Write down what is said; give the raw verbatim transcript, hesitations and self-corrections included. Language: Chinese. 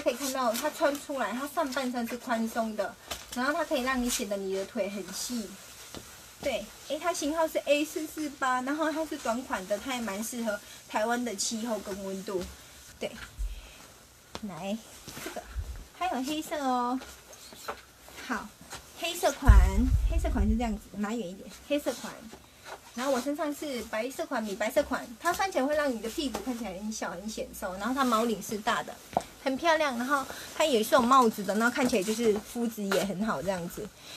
可以看到它穿出来，它上半身是宽松的，然后它可以让你显得你的腿很细。对，诶，它型号是 A 四四八，然后它是短款的，它也蛮适合台湾的气候跟温度。对，来这个还有黑色哦。好，黑色款，黑色款是这样子，拿远一点，黑色款。然后我身上是白色款、米白色款，它穿起来会让你的屁股看起来很小、很显瘦，然后它毛领是大的，很漂亮。然后它也是有帽子的，然后看起来就是肤质也很好这样子。